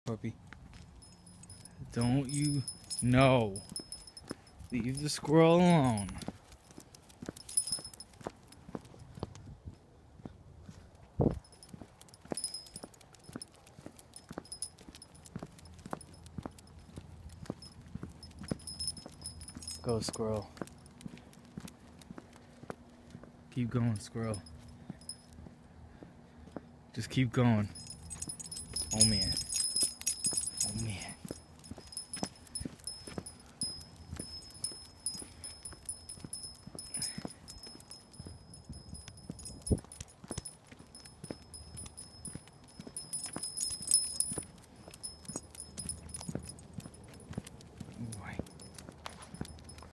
Puppy. Don't you know? Leave the squirrel alone. Go, squirrel. Keep going, squirrel. Just keep going. Oh man. Oh man.